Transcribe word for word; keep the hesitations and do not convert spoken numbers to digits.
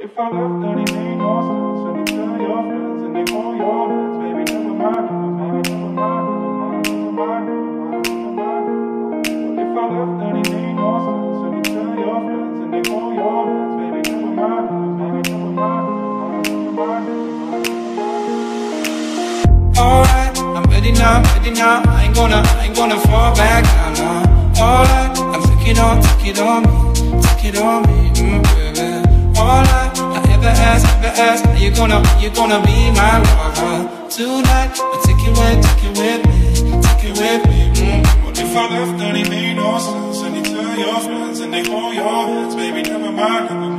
If I left, then it made no sense. And you tell your friends and they call your friends, baby, never mind, never mind, never mind, never mind, never mind, never mind. If I left, then it made no sense. And you tell your friends and they call your friends, baby, never mind, never mind, never mind, never mind, never mind. Alright, I'm ready now, ready now. I ain't gonna, I ain't gonna fall back down now. Alright, I'm taking it on, take it on me, take it on me, mm, baby. Alright, I ever ask, ever ask, are you gonna, are you gonna be my lover? Tonight, I'll take it with, take it with me, take it with me, mm. What if I left, then it made no sense. And you tell your friends and they call your friends, baby, never mind, never mind.